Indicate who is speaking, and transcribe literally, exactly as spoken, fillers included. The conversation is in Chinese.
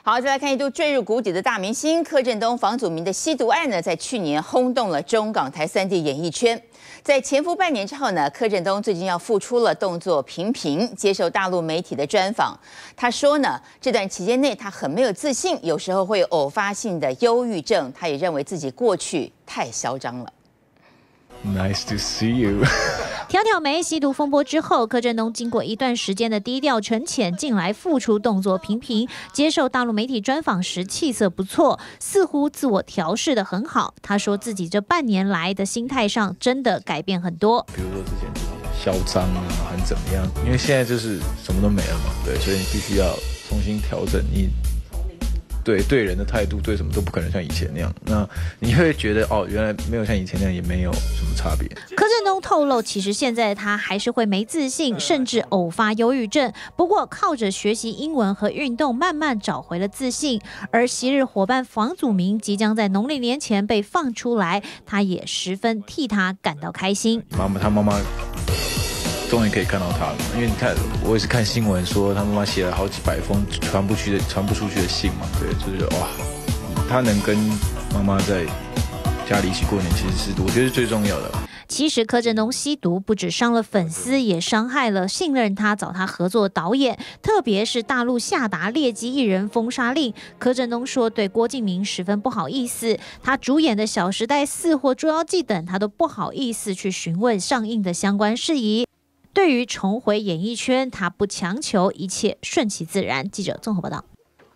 Speaker 1: 好，再来看一度坠入谷底的大明星柯震东、房祖名的吸毒案呢，在去年轰动了中港台三地演艺圈。在潜伏半年之后呢，柯震东最近要复出了，动作频频接受大陆媒体的专访。他说呢，这段期间内他很没有自信，有时候会有偶发性的忧郁症。他也认为自己过去太嚣张了。
Speaker 2: Nice to see you
Speaker 3: 挑挑眉吸毒风波之后，柯震东经过一段时间的低调沉潜，近来复出动作频频，接受大陆媒体专访时气色不错，似乎自我调试得很好。他说自己这半年来的心态上真的改变很多。
Speaker 2: 比如说之前自己嚣张啊，很怎么样？因为现在就是什么都没了嘛，对，所以你必须要重新调整你。对对人的态度，对什么都不可能像以前那样。那你会觉得哦，原来没有像以前那样，也没有什么差别。
Speaker 3: 柯震东透露，其实现在他还是会没自信，甚至偶发忧郁症。不过靠着学习英文和运动，慢慢找回了自信。而昔日伙伴房祖名即将在农历年前被放出来，他也十分替他感到开心。
Speaker 2: 妈妈，他妈妈。终于可以看到他了，因为你看，我也是看新闻说他妈妈写了好几百封传不去的、传不出去的信嘛，对，就是哇，他能跟妈妈在家里一起过年，其实是我觉得是最重要的。
Speaker 3: 其实柯震东吸毒不止伤了粉丝，也伤害了信任他找他合作的导演，特别是大陆下达劣迹艺人封杀令。柯震东说对郭敬明十分不好意思，他主演的《小时代四》或《捉妖记》等，他都不好意思去询问上映的相关事宜。对于重回演艺圈，他不强求，一切顺其自然。记者综合报道。